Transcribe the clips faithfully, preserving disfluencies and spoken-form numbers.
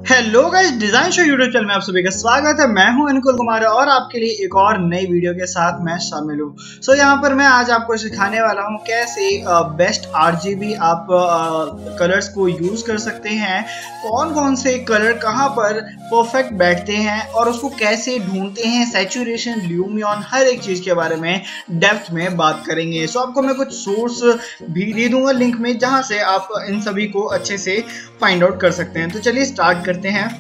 Hello guys, design show YouTube channel में आप सभी का स्वागत है। मैं हूं अनुकुल कुमार और आपके लिए एक और नई वीडियो के साथ मैं शामिल हूं। सो so, यहां पर मैं आज आपको सिखाने वाला हूं कैसे बेस्ट आरजीबी आप कलर्स को यूज कर सकते हैं, कौन कौन से कलर कहां पर परफेक्ट बैठते हैं और उसको कैसे ढूंढते हैं, सैचुरेशन, ल्यूमिनॉन, हर एक चीज के बारे में डेप्थ में बात करेंगे। सो so, आपको मैं कुछ सोर्स भी दे दूंगा लिंक में, जहां से आप इन सभी को अच्छे से फाइंड आउट कर सकते हैं। तो चलिए स्टार्ट करते हैं।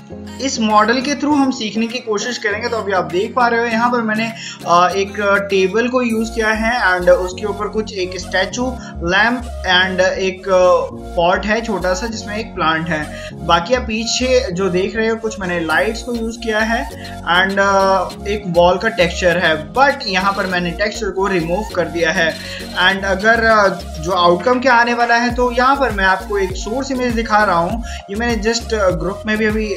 इस मॉडल के थ्रू हम सीखने की कोशिश करेंगे। तो अभी आप देख पा रहे हो यहाँ पर मैंने एक टेबल को यूज किया है एंड उसके ऊपर कुछ एक स्टैचू, लैंप एंड एक पॉट है छोटा सा जिसमें एक प्लांट है। बाकी आप पीछे जो देख रहे हो कुछ मैंने लाइट्स को यूज किया है एंड एक वॉल का टेक्सचर है, बट यहाँ पर मैंने टेक्सचर को रिमूव कर दिया है। एंड अगर जो आउटकम क्या आने वाला है तो यहाँ पर मैं आपको एक सोर्स इमेज दिखा रहा हूँ। ये मैंने जस्ट ग्रुप में भी अभी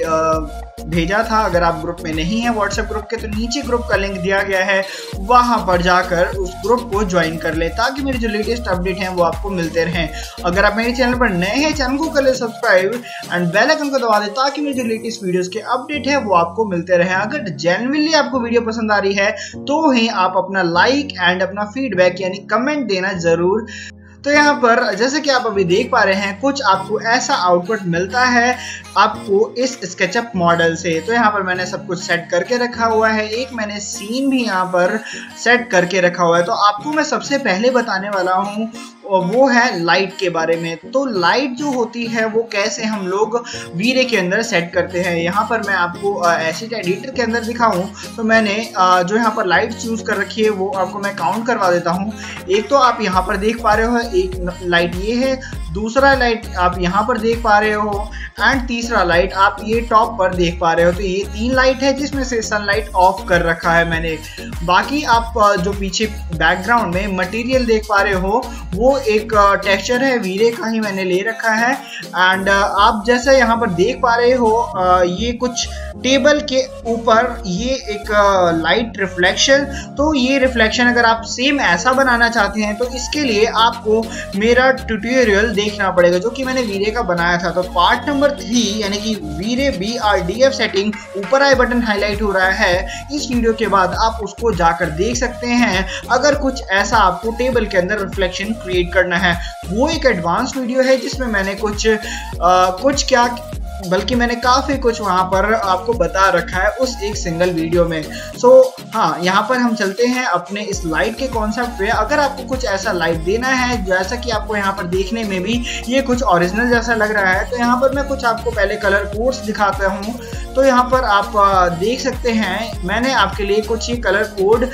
भेजा था। अगर आप ग्रुप में नहीं है व्हाट्सएप ग्रुप के तो नीचे ग्रुप का लिंक दिया गया है, वहां पर जाकर उस ग्रुप को ज्वाइन कर ले ताकि मेरे जो लेटेस्ट अपडेट हैं वो आपको मिलते रहें। अगर आप मेरे चैनल पर नए हैं, चैनल को कर ले सब्सक्राइब एंड बेल आइकन को दबा दे ताकि मेरे जो लेटेस्ट वीडियोस के अपडेट है वो आपको मिलते रहें। अगर जेन्युइनली आपको वीडियो पसंद आ रही है तो ही आप अपना लाइक एंड अपना फीडबैक यानी कमेंट देना जरूर। तो यहाँ पर जैसे कि आप अभी देख पा रहे हैं कुछ आपको ऐसा आउटपुट मिलता है आपको इस स्केचअप मॉडल से। तो यहाँ पर मैंने सब कुछ सेट करके रखा हुआ है, एक मैंने सीन भी यहाँ पर सेट करके रखा हुआ है। तो आपको मैं सबसे पहले बताने वाला हूँ वो है लाइट के बारे में। तो लाइट जो होती है वो कैसे हम लोग वीरे के अंदर सेट करते हैं। यहाँ पर मैं आपको एसिड एडिटर के अंदर दिखाऊं तो मैंने जो यहाँ पर लाइट यूज कर रखी है वो आपको मैं काउंट करवा देता हूँ। एक तो आप यहाँ पर देख पा रहे हो, एक लाइट ये है, दूसरा लाइट आप यहाँ पर देख पा रहे हो एंड तीसरा लाइट आप ये टॉप पर देख पा रहे हो। तो ये तीन लाइट है जिसमें से सनलाइट ऑफ कर रखा है मैंने। बाकी आप जो पीछे बैकग्राउंड में मटेरियल देख पा रहे हो वो एक टेक्सचर है, वीरे का ही मैंने ले रखा है। एंड आप जैसे यहाँ पर देख पा रहे हो ये कुछ टेबल के ऊपर ये एक लाइट रिफ्लेक्शन। तो ये रिफ्लेक्शन अगर आप सेम ऐसा बनाना चाहते हैं तो इसके लिए आपको मेरा ट्यूटोरियल देखना पड़ेगा जो कि मैंने वीरे का बनाया था। तो पार्ट नंबर थ्री यानी कि वीरे B R D F setting, ऊपर आई बटन हाईलाइट हो रहा है इस वीडियो के बाद, आप उसको जाकर देख सकते हैं। अगर कुछ ऐसा आपको टेबल के अंदर रिफ्लेक्शन क्रिएट करना है, वो एक एडवांस वीडियो है जिसमें मैंने कुछ आ, कुछ क्या बल्कि मैंने काफ़ी कुछ वहाँ पर आपको बता रखा है उस एक सिंगल वीडियो में। सो so, हाँ, यहाँ पर हम चलते हैं अपने इस लाइट के कॉन्सेप्ट पे। अगर आपको कुछ ऐसा लाइट देना है जैसा कि आपको यहाँ पर देखने में भी ये कुछ ओरिजिनल जैसा लग रहा है, तो यहाँ पर मैं कुछ आपको पहले कलर कोड्स दिखाता हूँ। तो यहाँ पर आप देख सकते हैं मैंने आपके लिए कुछ ये कलर कोड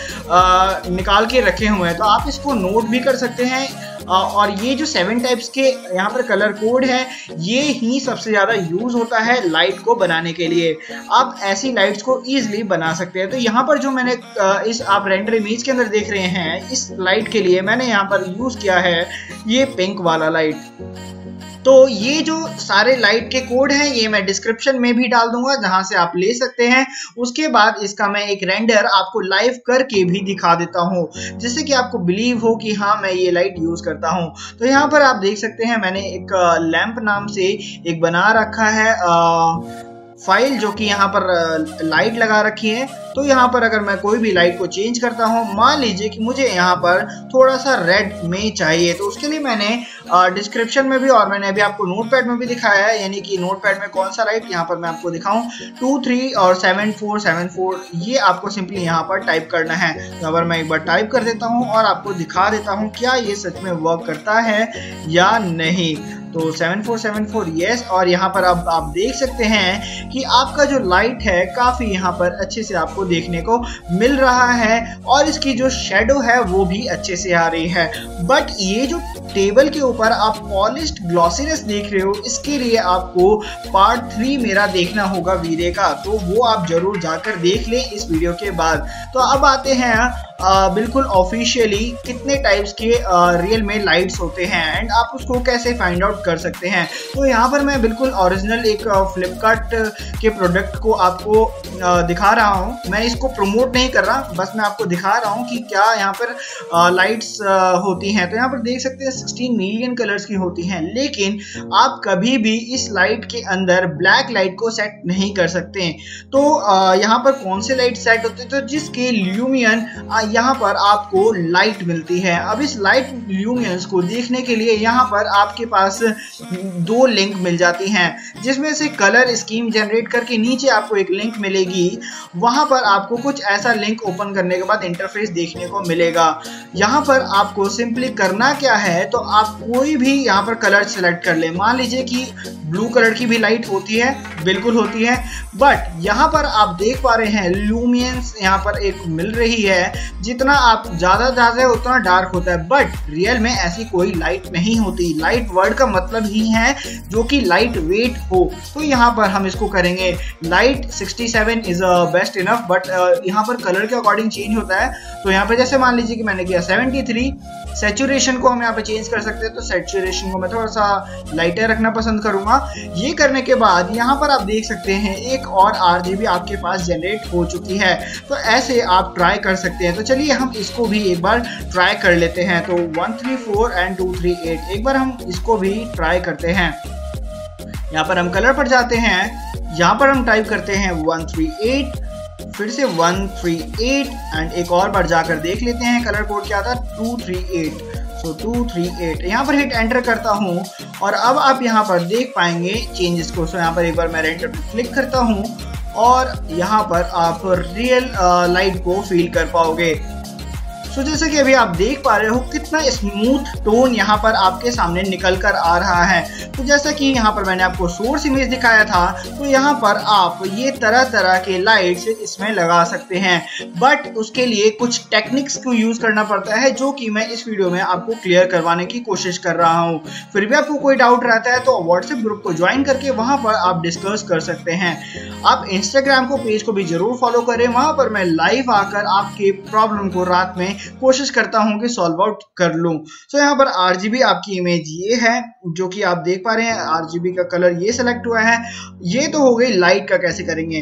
निकाल के रखे हुए हैं, तो आप इसको नोट भी कर सकते हैं। और ये जो सेवन टाइप्स के यहाँ पर कलर कोड है ये ही सबसे ज़्यादा यूज होता है लाइट को बनाने के लिए। आप ऐसी लाइट्स को इजीली बना सकते हैं। तो यहाँ पर जो मैंने इस आप रेंडर इमेज के अंदर देख रहे हैं, इस लाइट के लिए मैंने यहाँ पर यूज किया है ये पिंक वाला लाइट। तो ये जो सारे लाइट के कोड हैं ये मैं डिस्क्रिप्शन में भी डाल दूंगा जहां से आप ले सकते हैं। उसके बाद इसका मैं एक रेंडर आपको लाइव करके भी दिखा देता हूं जिससे कि आपको बिलीव हो कि हाँ मैं ये लाइट यूज करता हूं। तो यहाँ पर आप देख सकते हैं मैंने एक लैंप नाम से एक बना रखा है आ, फाइल जो कि यहाँ पर लाइट लगा रखी है। तो यहाँ पर अगर मैं कोई भी लाइट को चेंज करता हूँ, मान लीजिए कि मुझे यहाँ पर थोड़ा सा रेड में चाहिए, तो उसके लिए मैंने डिस्क्रिप्शन में भी और मैंने अभी आपको नोटपैड में भी दिखाया है, यानी कि नोटपैड में कौन सा लाइट यहाँ पर मैं आपको दिखाऊं, टू थ्री और सेवन फोर सेवन फोर, ये आपको सिंपली यहाँ पर टाइप करना है। तो अगर मैं एक बार टाइप कर देता हूँ और आपको दिखा देता हूँ क्या ये सच में वर्क करता है या नहीं। तो seven four seven four yes, और यहाँ पर अब आप देख सकते हैं कि आपका जो लाइट है काफ़ी यहाँ पर अच्छे से आपको देखने को मिल रहा है और इसकी जो शेडो है वो भी अच्छे से आ रही है। बट ये जो टेबल के ऊपर आप पॉलिश्ड ग्लॉसीनेस देख रहे हो, इसके लिए आपको पार्ट थ्री मेरा देखना होगा वीरे का, तो वो आप जरूर जाकर देख लें इस वीडियो के बाद। तो अब आते हैं बिल्कुल ऑफिशियली कितने टाइप्स के रियल में लाइट्स होते हैं एंड आप उसको कैसे फाइंड आउट कर सकते हैं। तो यहाँ पर मैं बिल्कुल ओरिजिनल एक फ्लिपकार्ट के प्रोडक्ट को आपको दिखा रहा हूँ। मैं इसको प्रमोट नहीं कर रहा, बस मैं आपको दिखा रहा हूँ कि क्या यहाँ पर लाइट्स होती हैं। तो यहाँ पर देख सकते हैं सोलह मिलियन कलर्स की होती हैं, लेकिन आप कभी भी इस लाइट के अंदर ब्लैक लाइट को सेट नहीं कर सकते। तो यहाँ पर कौन से लाइट सेट होते हैं, तो जिसके ल्यूमियन यहाँ पर आपको लाइट मिलती है। अब इस लाइट ल्यूमियंस को देखने के लिए यहाँ पर आपके पास दो लिंक मिल जाती हैं, जिसमें से कलर स्कीम जनरेट करके नीचे आपको एक लिंक मिलेगी। वहां पर आपको कुछ ऐसा लिंक ओपन करने के बाद इंटरफेस देखने को मिलेगा। यहाँ पर आपको सिंपली करना क्या है, तो आप कोई भी यहाँ पर कलर सेलेक्ट कर ले। मान लीजिए कि ब्लू कलर की भी लाइट होती है, बिल्कुल होती है, बट यहाँ पर आप देख पा रहे हैं ल्यूमियंस यहाँ पर एक मिल रही है। जितना आप ज्यादा ज्यादा है उतना डार्क होता है, बट रियल में ऐसी कोई लाइट नहीं होती। लाइट वर्ड का मतलब ही है जो कि लाइट वेट हो। तो यहाँ पर हम इसको करेंगे light sixty seven is best enough, but यहाँ पर कलर के अकॉर्डिंग चेंज होता है। तो यहाँ पे जैसे मान लीजिए कि मैंने किया सेवेंटी थ्री, सैचुरेशन को हम यहाँ पे चेंज कर सकते हैं। तो सैचुरेशन को मैं थोड़ा सा लाइटर रखना पसंद करूंगा। ये करने के बाद यहाँ पर आप देख सकते हैं एक और आरजीबी आपके पास जनरेट हो चुकी है। तो ऐसे आप ट्राई कर सकते हैं। तो चलिए हम इसको भी एक बार ट्राई कर लेते हैं। तो one three four and two three eight, एक बार हम इसको भी ट्राई करते हैं। यहाँ पर हम कलर पर जाते हैं, यहाँ पर हम टाइप करते हैं वन थ्री एट, फिर से वन थ्री एट एंड एक और बार जाकर देख लेते हैं कलर कोड क्या था, two three eight. So two three eight, यहाँ पर हिट एंटर करता हूँ और अब आप यहाँ पर देख पाएंगे चेंजेस को। सो यहाँ पर एक बार मैं रेंडर पर क्लिक करता हूँ और यहाँ पर आप रियल लाइट को फील कर पाओगे। तो जैसे कि अभी आप देख पा रहे हो कितना स्मूथ टोन यहाँ पर आपके सामने निकल कर आ रहा है। तो जैसा कि यहाँ पर मैंने आपको सोर्स इमेज दिखाया था, तो यहाँ पर आप ये तरह तरह के लाइट्स इसमें लगा सकते हैं, बट उसके लिए कुछ टेक्निक्स को यूज करना पड़ता है, जो कि मैं इस वीडियो में आपको क्लियर करवाने की कोशिश कर रहा हूँ। फिर भी आपको कोई डाउट रहता है तो व्हाट्सएप ग्रुप को ज्वाइन करके वहां पर आप डिस्कस कर सकते हैं। आप इंस्टाग्राम को पेज को भी जरूर फॉलो करें, वहां पर मैं लाइव आकर आपके प्रॉब्लम को रात में कोशिश करता हूं कि सॉल्व आउट कर लूं। सो यहाँ पर आरजीबी आपकी इमेज ये है, जो कि आप देख पा रहे हैं। आरजीबी का कलर ये सेलेक्ट हुआ है। ये तो हो गई लाइट का कैसे करेंगे।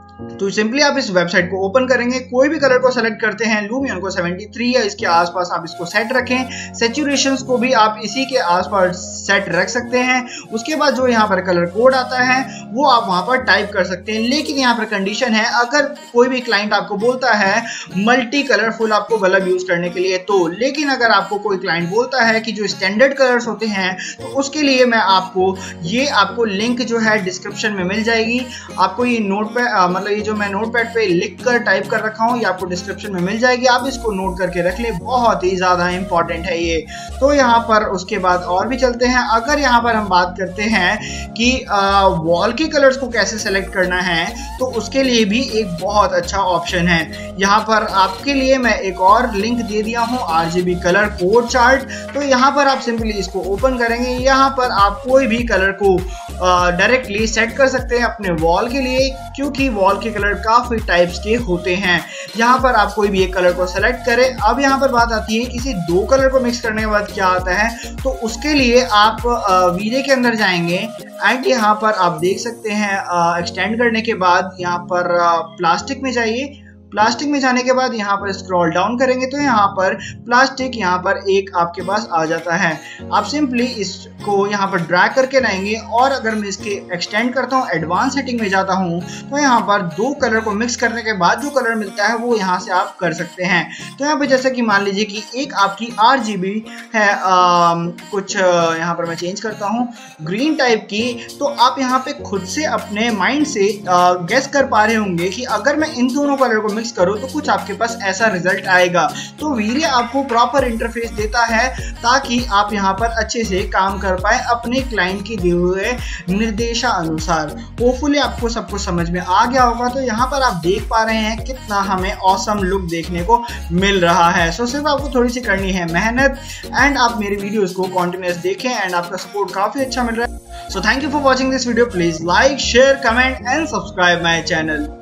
तो सिंपली आप इस वेबसाइट को ओपन करेंगे, कोई भी कलर को सेलेक्ट करते हैं, ल्यूमियन को सेवेंटी थ्री या इसके आसपास आप इसको सेट रखें। सैचुरेशंस को भी आप इसी के आसपास सेट रख सकते हैं। उसके बाद जो यहाँ पर कलर कोड आता है वो आप वहां पर टाइप कर सकते हैं। लेकिन यहाँ पर कंडीशन है, अगर कोई भी क्लाइंट आपको बोलता है मल्टी कलरफुल आपको बल्ब यूज करने के लिए तो, लेकिन अगर आपको कोई क्लाइंट बोलता है कि जो स्टैंडर्ड कलर्स होते हैं, तो उसके लिए मैं आपको ये आपको लिंक जो है डिस्क्रिप्शन में मिल जाएगी। आपको ये नोट पे मतलब ये जो मैं नोटपैड पे लिख कर टाइप कर रखा हूँ, ये आपको डिस्क्रिप्शन में मिल जाएगी। आप इसको नोट करके रख ले, बहुत ही ज्यादा इंपॉर्टेंट है ये। तो यहाँ पर उसके बाद और भी चलते हैं। अगर यहाँ पर हम बात करते हैं कि वॉल के कलर्स को कैसे सेलेक्ट करना है, तो उसके लिए भी एक बहुत अच्छा ऑप्शन है। यहाँ पर आपके लिए मैं एक और लिंक दे दिया हूँ, आरजीबी कलर कोड चार्ट। तो यहाँ पर आप सिंपली इसको ओपन करेंगे। यहाँ पर आप कोई भी कलर को डायरेक्टली सेट कर सकते हैं अपने वॉल के लिए, क्योंकि वॉल के कलर काफी टाइप्स के होते हैं। यहाँ पर आप कोई भी एक कलर को सेलेक्ट करें। अब यहाँ पर बात आती है किसी दो कलर को मिक्स करने के बाद क्या आता है, तो उसके लिए आप वीडियो के अंदर जाएंगे एंड यहाँ पर आप देख सकते हैं एक्सटेंड करने के बाद यहाँ पर प्लास्टिक में जाइए। प्लास्टिक में जाने के बाद यहाँ पर स्क्रॉल डाउन करेंगे तो यहाँ पर प्लास्टिक यहाँ पर एक आपके पास आ जाता है। आप सिंपली इसको यहाँ पर ड्रैग करके लाएंगे और अगर मैं इसके एक्सटेंड करता हूँ, एडवांस सेटिंग में जाता हूँ, तो यहाँ पर दो कलर को मिक्स करने के बाद जो कलर मिलता है वो यहाँ से आप कर सकते हैं। तो यहाँ पर जैसे कि मान लीजिए कि एक आपकी आरजीबी है, आ, कुछ यहाँ पर मैं चेंज करता हूँ ग्रीन टाइप की, तो आप यहाँ पे खुद से अपने माइंड से गेस कर पा रहे होंगे कि अगर मैं इन दोनों कलर को मिक्स करो तो कुछ आपके पास ऐसा रिजल्ट आएगा। तो वीरे आपको प्रॉपर इंटरफेस देता है ताकि आप यहाँ पर अच्छे से काम कर पाए अपने क्लाइंट के दिए हुए निर्देशानुसार। होपफुली आपको सब कुछ समझ में आ गया होगा। तो यहाँ पर आप देख पा रहे हैं कितना हमें ऑसम लुक देखने को मिल रहा है। सो सिर्फ आपको थोड़ी सी करनी है मेहनत एंड आप मेरे वीडियोस को कंटिन्यूअस देखें एंड आपका सपोर्ट काफी अच्छा मिल रहा है। So thank you for watching this video. Please like, share, comment and subscribe my channel.